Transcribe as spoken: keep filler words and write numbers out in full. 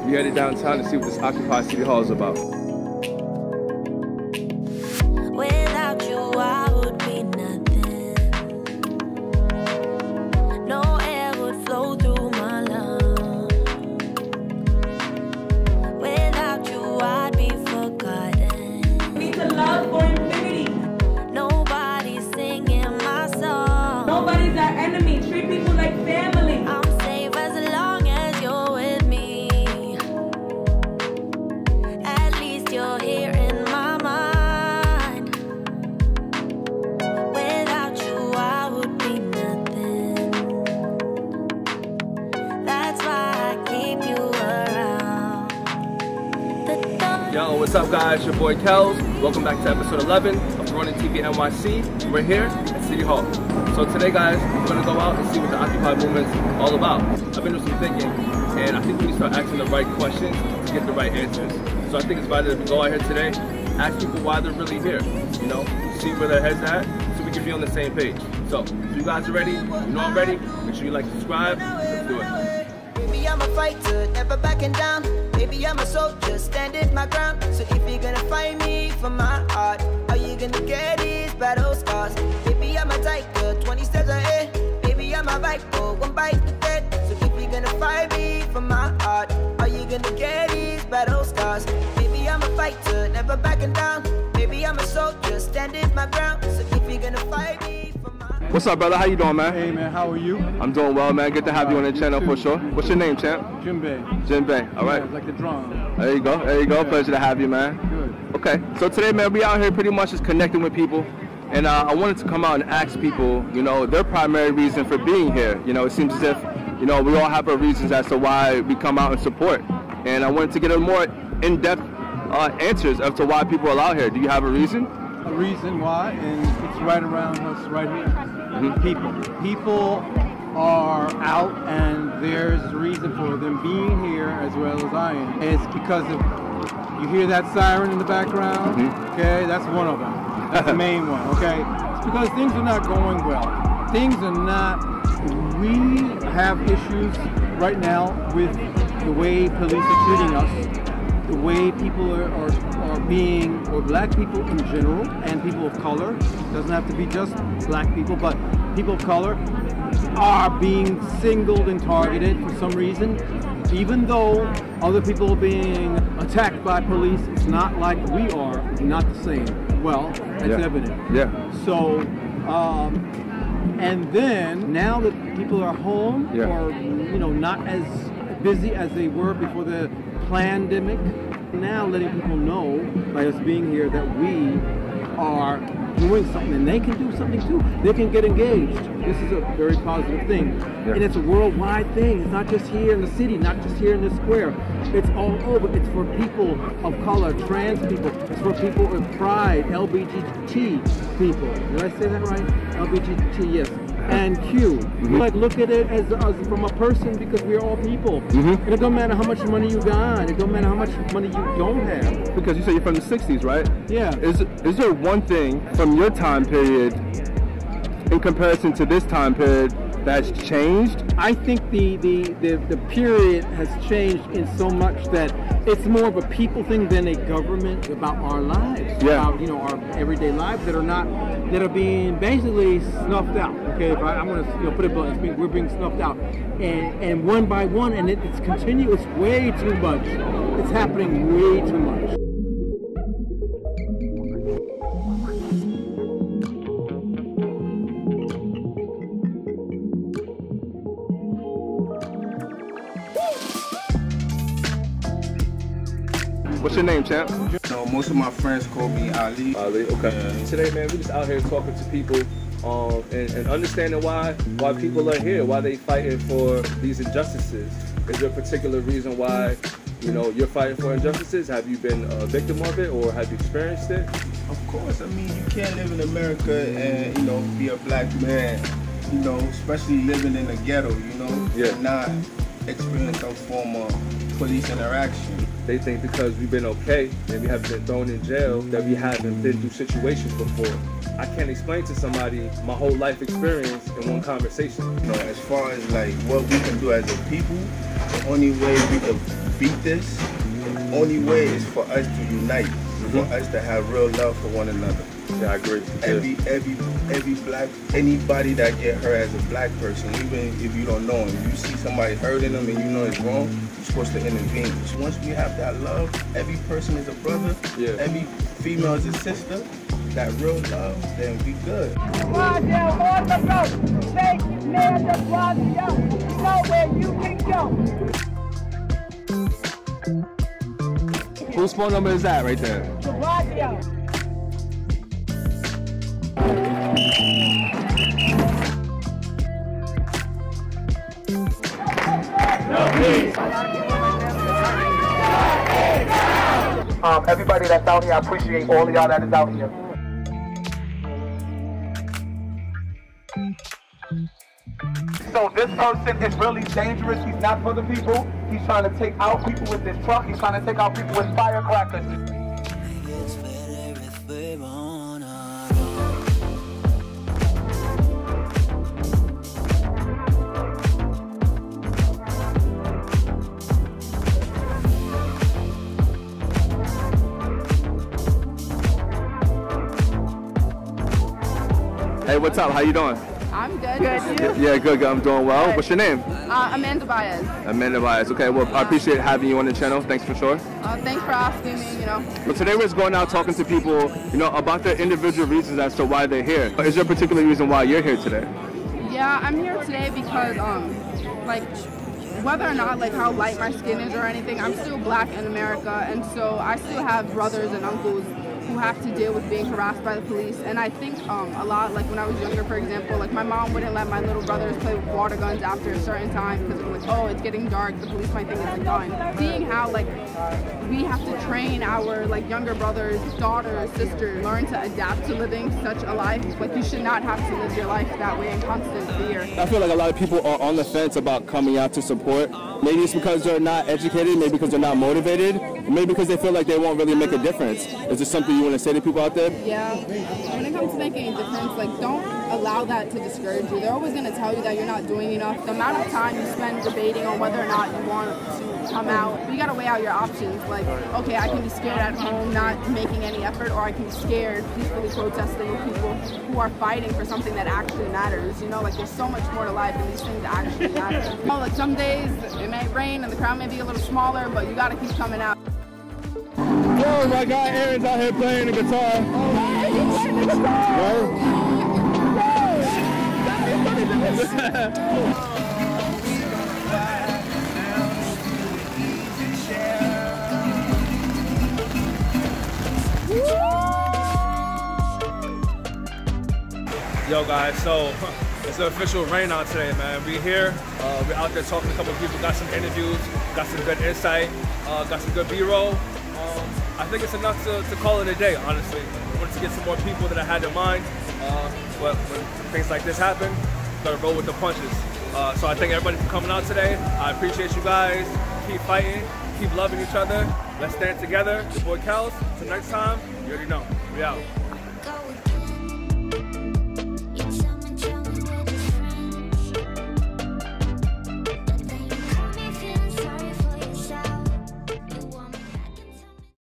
We headed downtown to see what this Occupy City Hall is about. Without you, I would be nothing. No air would flow through my lungs. Without you, I'd be forgotten. We need to love for infinity. Nobody's singing my song. Nobody's our enemy. Treat people like family. I'm safe as long as you're with me. At least you're here in my mind. Without you, I would be nothing. That's why I keep you around. The thought- Yo, what's up guys? Your boy Kels. Welcome back to episode eleven of Running T V N Y C. We're here at City Hall. So today guys, we're gonna go out and see what the Occupy movement's all about. I've been doing some thinking, and I think we need to start asking the right questions to get the right answers. So I think it's better that we go out here today, ask people why they're really here, you know, see where their head's at, so we can be on the same page. So if you guys are ready, you know I'm ready, make sure you like and subscribe, let's do it. Baby, I'm a fighter, never backing down. Baby, I'm a soldier, standing my ground. So if you're gonna fight me for my heart, all you gonna get is battle scars. Baby, I'm a tiger, twenty steps ahead. Baby, I'm a viper, one bite to death. So if you're gonna fight me for my heart, all you gonna get is battle scars. Baby, I'm a fighter, never backing down. Baby, I'm a soldier, standing my ground. So if you're gonna fight me for my heart. What's up brother, how you doing man? Hey man, how are you? I'm doing well man, good to have you on the channel for sure. What's your name champ? Jinbei. Jinbei, alright. Yeah, like the drum. There you go, there you go, pleasure to have you man. Good. Okay, so today, man, we out here pretty much just connecting with people, and uh, I wanted to come out and ask people, you know, their primary reason for being here. You know, it seems as if, you know, we all have our reasons as to why we come out and support, and I wanted to get a more in-depth uh, answers as to why people are out here. Do you have a reason? A reason why, and it's right around us right here. Mm-hmm. People. People are out, and there's a reason for them being here as well as I am. It's because of, you hear that siren in the background? Mm-hmm. Okay, that's one of them. That's the main one, okay? It's because things are not going well. Things are not, we have issues right now with the way police are treating us, the way people are, are, are being, or black people in general, and people of color. It doesn't have to be just black people, but people of color are being singled and targeted for some reason. Even though other people are being attacked by police, it's not like we are. It's not the same. Well, that's Yeah. evident. Yeah. So, um, and then now that people are home, Yeah. or you know, not as busy as they were before the pandemic, now letting people know by us being here that we are doing something, and they can do something too. They can get engaged. This is a very positive thing. Yeah. And it's a worldwide thing. It's not just here in the city, not just here in the square. It's all over. It's for people of color, trans people. It's for people with pride, L G B T people. Did I say that right? L G B T, yes. And Q. Mm-hmm. Like, look at it as, as from a person, because we're all people. Mm-hmm. And it don't matter how much money you got. It don't matter how much money you don't have. Because you say you're from the sixties, right? Yeah. Is is there one thing from your time period in comparison to this time period that's changed? I think the, the, the, the period has changed in so much that it's more of a people thing than a government, about our lives. Yeah. About, you know, our everyday lives that are not, that are being basically snuffed out. Okay, if I, I'm gonna, you know, put it blunt, it's being, we're being snuffed out. And, and one by one, and it, it's continuous, way too much. It's happening way too much. What's your name, champ? So most of my friends call me Ali. Ali, okay. Yeah. Today, man, we just out here talking to people um, and, and understanding why why people are here, why they fighting for these injustices. Is there a particular reason why, you know, you're fighting for injustices? Have you been a victim of it, or have you experienced it? Of course, I mean, you can't live in America and, you know, be a black man, you know, especially living in the ghetto, you know, Yeah. and not experience some form of police interaction. They think because we've been okay and we haven't been thrown in jail that we haven't been through situations before. I can't explain to somebody my whole life experience in one conversation. You know, as far as like what we can do as a people, the only way we can beat this, the only way is for us to unite, mm-hmm. for us to have real love for one another. Yeah, I agree. Every every every black anybody that get hurt as a black person, even if you don't know him, you see somebody hurting them and you know it's wrong, you're supposed to intervene. So once we have that love, every person is a brother, yeah. every female is a sister, that real love, then we good. Whose phone number is that right there? Um, everybody that's out here, I appreciate all of y'all that is out here. So this person is really dangerous. He's not for the people. He's trying to take out people with this truck. He's trying to take out people with firecrackers. Hey, what's up? How you doing? I'm good. Good. Yeah, good, good. I'm doing well. Good. What's your name? Uh, Amanda Baez. Amanda Baez. Okay, well, I appreciate having you on the channel. Thanks for sure. Uh, thanks for asking me, you know. Well, today we're just going out talking to people, you know, about their individual reasons as to why they're here. Is there a particular reason why you're here today? Yeah, I'm here today because, um, like, whether or not, like, how light my skin is or anything, I'm still black in America, and so I still have brothers and uncles who have to deal with being harassed by the police. And I think um, a lot, like when I was younger, for example, like my mom wouldn't let my little brothers play with water guns after a certain time because it was like, oh, it's getting dark, the police might think it's a gun. Seeing how like we have to train our like younger brothers, daughters, sisters, learn to adapt to living such a life. Like you should not have to live your life that way in constant fear. I feel like a lot of people are on the fence about coming out to support. Maybe it's because they're not educated, maybe because they're not motivated, maybe because they feel like they won't really make a difference. Is there something you want to say to people out there? Yeah, when it comes to making a difference, like don't allow that to discourage you. They're always going to tell you that you're not doing enough. The amount of time you spend debating on whether or not you want to come out, you got to weigh out your options. Like, okay, I can be scared at home, not making any effort, or I can be scared, peacefully protesting with people who are fighting for something that actually matters. You know, like there's so much more to life and these things actually matter. You know, like some days it may rain and the crowd may be a little smaller, but you got to keep coming out. Yo, my guy Aaron's out here playing the guitar. Oh, man, you playing the guitar? Yo guys, so it's the official rain out today, man. We here, uh, we're out there talking to a couple of people, got some interviews, got some good insight, uh, got some good B-roll. Um, I think it's enough to, to call it a day, honestly. I wanted to get some more people that I had in mind, uh, but when things like this happen, you gotta roll with the punches. Uh, so I thank everybody for coming out today. I appreciate you guys. Keep fighting, keep loving each other. Let's stand together. Your boy Kels. Till next time, you already know. We out.